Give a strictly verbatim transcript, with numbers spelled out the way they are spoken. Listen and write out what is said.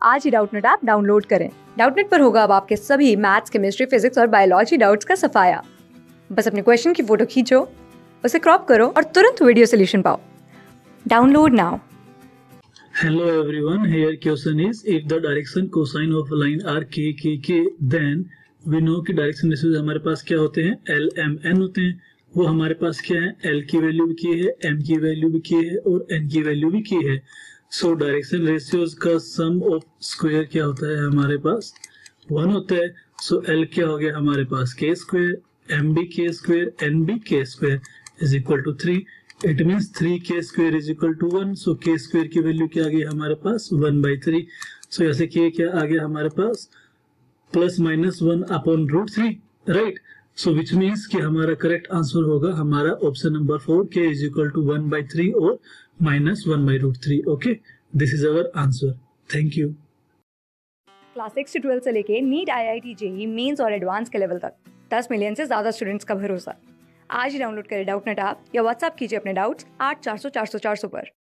आज ही Doubtnut app download करें। डाउटनेट पर होगा अब आपके सभी मैथ्स, केमिस्ट्री, फिजिक्स और बायोलॉजी डाउट्स का सफाया। बस अपने क्वेश्चन की फोटो खींचो, उसे क्रॉप करो और तुरंत वीडियो सोल्यूशन पाओ। Download now. Hello everyone, here question is if the direction cosine of a line are k k k then we know कि डायरेक्शन रेशियोज हमारे पास क्या होते हैं, L M N होते हैं। वो हमारे पास क्या है, L की वैल्यू भी की है, M की वैल्यू भी की है और N की वैल्यू भी की है। सो डायरेक्शन रेशियोज का सम ऑफ स्क्वायर क्या होता है हमारे पास, वन होता है। सो so, L क्या हो गया हमारे पास के स्क्वायर, M भी के स्क्वायर, N भी K square is equal to three. It means three K square is equal to one. So K square की वैल्यू क्या आ गई हमारे पास, वन बाई थ्री। सो ऐसे किए क्या आ गया हमारे पास, plus minus one upon root three, right. So which means कि हमारा करेक्ट आंसर होगा हमारा option number four, K is equal to one by three और minus one by root three. Okay, this is our answer. Thank you. Class six से twelfth से लेके NEET, I I T, JEE Mains और advance के level तक दस million से ज्यादा स्टूडेंट्स का भरोसा। आज ही डाउनलोड करें डाउटनेट ऐप या व्हाट्सएप कीजिए अपने डाउट्स आठ चार सौ चार सौ चार सौ पर।